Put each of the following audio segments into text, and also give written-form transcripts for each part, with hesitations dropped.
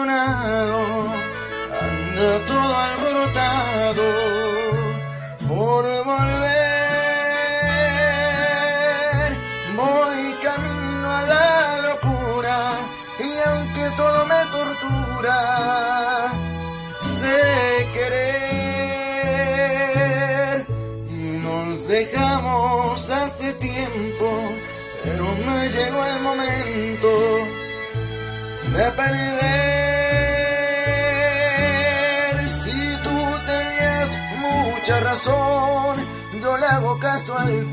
abandonado, anda todo alborotado por volver. Voy camino a la locura y aunque todo me tortura, sé querer. Y nos dejamos hace tiempo, pero me llegó el momento de perder. Si tú tenías mucha razón, yo le hago caso al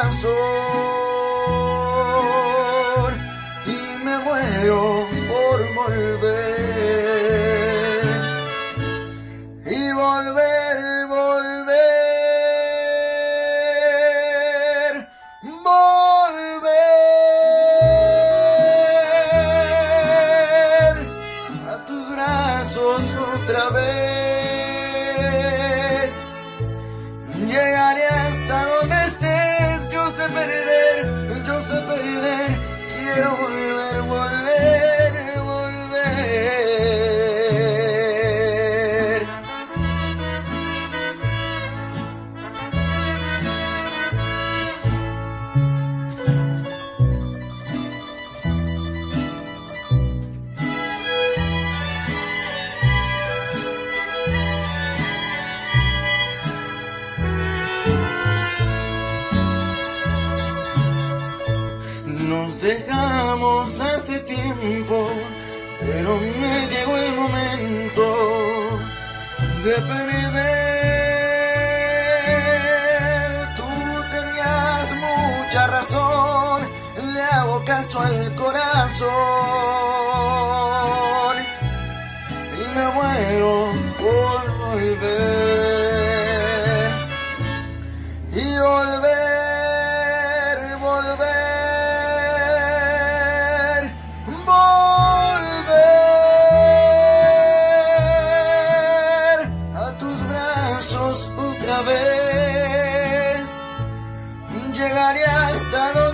corazón y me muero por volver. Y volver, volver, volver a tus brazos otra vez. Llegaré hasta donde estés, yo sé perder, quiero volver, volver, volver. Nos dejamos hace tiempo, pero me llegó el momento de perder. Tú tenías mucha razón, le hago caso al corazón y me muero por volver. Y volver, volver, volver a tus brazos otra vez. Llegaré hasta donde